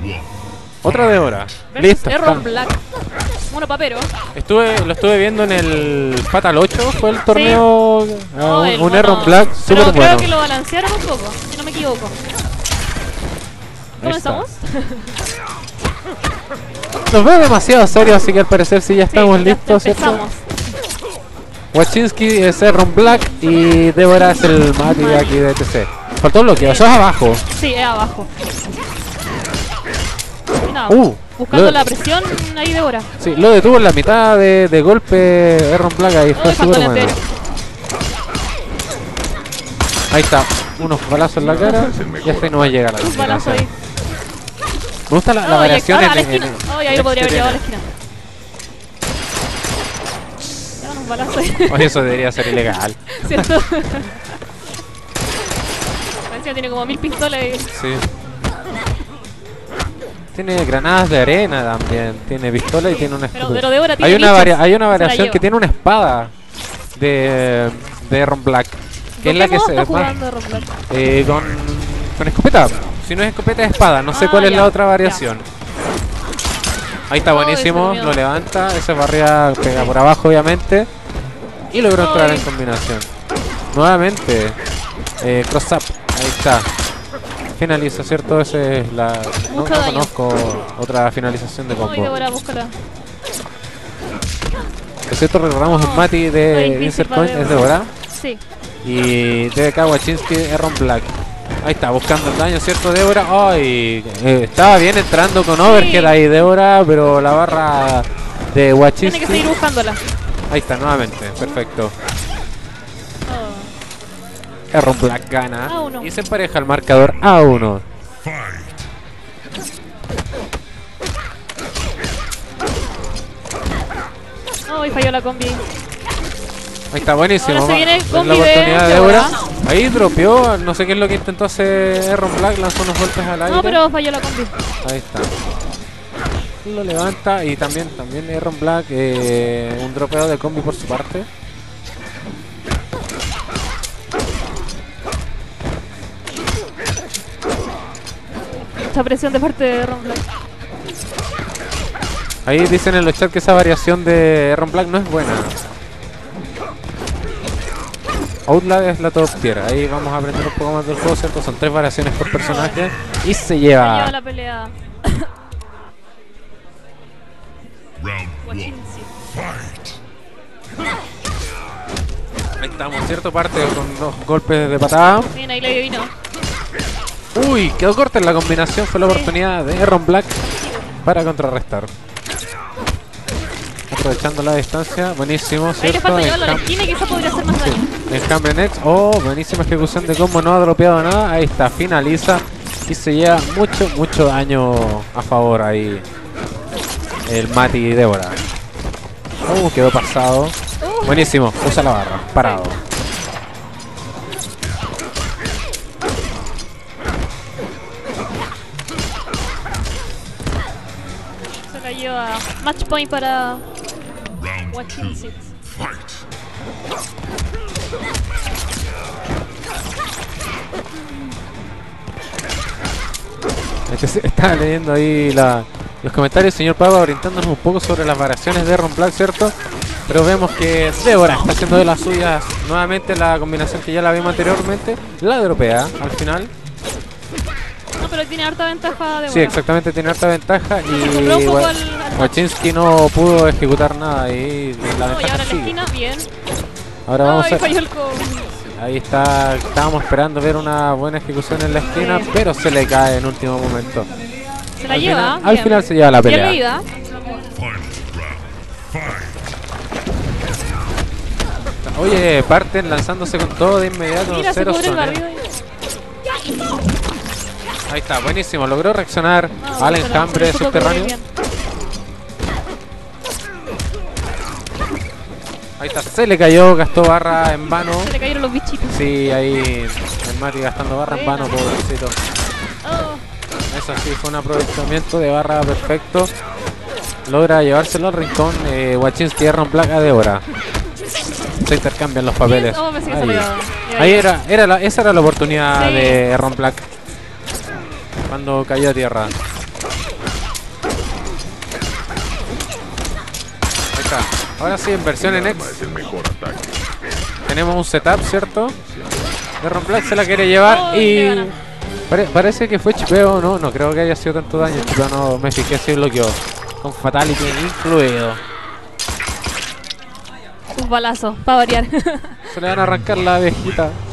Otra Débora. Versus Listo. Erron Black. Mono papero. Lo estuve viendo en el Fatal 8, fue el torneo. No, el un mono- Erron Black Pero súper creo bueno. que lo balancearon un poco, si no me equivoco. Ahí está. ¿Comenzamos? Nos veo demasiado serio, así que al parecer sí ya estamos Sí, listos, ya ¿cierto? empezamos. Wachinski es Erron Black y Débora es el Mati de aquí de TC. Faltó bloqueo, eso es abajo. Sí, es abajo. Y nada, buscando lo- la presión ahí de hora. Sí, lo detuvo en la mitad de golpe Erron Black ahí, fue Faltó súper el bueno. entero. Ahí está, unos balazos en la cara y hasta ahí no va a llegar a la Un balazo ahí. Me gusta la Oye, variación ahora a la en esquina. Oye, ahí lo podría haber llevado a la esquina. Llevan un balazo ahí. Oye, eso debería ser ilegal. ¿Cierto? Encima tiene como 1000 pistolas y... Sí. Tiene granadas de arena también, tiene pistola y tiene una Pero escudo. Débora tiene Hay una bichos, variación lleva. que tiene una espada de Erron Black, que es la que se está es más, jugando Erron Black? con escopeta. Si no es escopeta es espada, no sé cuál es ya, la otra ya. variación. Ahí está, Oh, buenísimo, ese lo levanta, esa barrera pega por abajo obviamente y logró entrar Ay. en combinación. Nuevamente, cross up, ahí está. Finaliza, ¿cierto? Ese es la... No, Mucho no daño. conozco otra finalización de Ay, combo. Débora, búscala. Por cierto, recordamos el Mati Ay, de difícil Insert para Coin, es Débora. Sí. Y DBK Wachinski, Erron Black. Ahí está, buscando el daño, ¿cierto, Débora? Ay, estaba bien entrando con overhead ahí, Débora, pero la barra de Wachinski... Tiene que seguir buscándola. Ahí está, nuevamente, perfecto. Oh. Erron Black gana A1. y se empareja el marcador A1. Ay, falló la combi. Ahí está, buenísimo. Ahora se viene Es combi la de oportunidad de Débora. Débora. Ahí dropeó, no sé qué es lo que intentó hacer Erron Black, lanzó unos golpes al aire. No, pero falló la combi. Ahí está. Lo levanta y también Erron Black, un dropeo de combi por su parte. Mucha presión de parte de Erron Black. Ahí dicen en los chats que esa variación de Erron Black no es buena. Outlad es la top tier. Ahí vamos a aprender un poco más del juego, ¿cierto? Son 3 variaciones por personaje y se Lleva lleva. la pelea. Wachinski. Ahí estamos, ¿cierto? Parte con los golpes de patada. Bien, ahí le vino. Uy, quedó corta en la combinación. Fue la oportunidad de Erron Black para contrarrestar. Aprovechando la distancia, buenísimo, Ahí le ¿cierto? falta llevarlo a la esquina y quizá podría hacer más daño. El Cambre Next, buenísima ejecución de combo, no ha dropeado nada. Ahí está, finaliza y se lleva mucho daño a favor ahí el Mati y Débora. Quedó pasado. Buenísimo, usa la barra, parado. Se cayó a match point para Wachinski. Estaba leyendo ahí los comentarios, señor Pava, orientándonos un poco sobre las variaciones de Erron Black, ¿cierto? Pero vemos que Débora está haciendo de las suyas nuevamente la combinación que ya la vimos anteriormente. La dropea al final. No, pero tiene harta ventaja de Sí, exactamente, tiene harta ventaja acostumbró un y poco al match. Wachinski no pudo ejecutar nada y la No, y ventaja ahora en la sigue. esquina, bien. Ahora No, vamos ahí a... falló el combi. Ahí está, estábamos esperando ver una buena ejecución en la esquina, Sí. pero se le cae en último momento. Se la lleva. Al bien. final se lleva la Bien pelea. leída. Oye, parten lanzándose con todo de inmediato. Mira, se Cero cubre el zone. barrido. Ahí está, buenísimo. Logró reaccionar No, al se lo- enjambre se lo supo subterráneo. cubrir bien. Ahí está, se le cayó, gastó barra en vano. Se le cayeron los bichitos. Sí, ahí el Mati gastando barra en vano, pobrecito. Oh, Eso sí, fue un aprovechamiento de barra perfecto. Logra llevárselo al rincón. Wachinski y Erron Black a Débora. Se intercambian los papeles. oh, pensé que se Ahí, lo iba a dar. Ahí esa era la oportunidad Sí. de Erron Black cuando cayó a tierra. cerca. Ahora sí, en versión en X. Tenemos un setup, ¿cierto? De Ron Black se la quiere llevar Oh, y... le gana. Parece que fue chipeo, no creo que haya sido tanto daño. Chipeo no me fijé si bloqueó. Con Fatality incluido. Un balazo, para variar. Se le van a arrancar la abejita.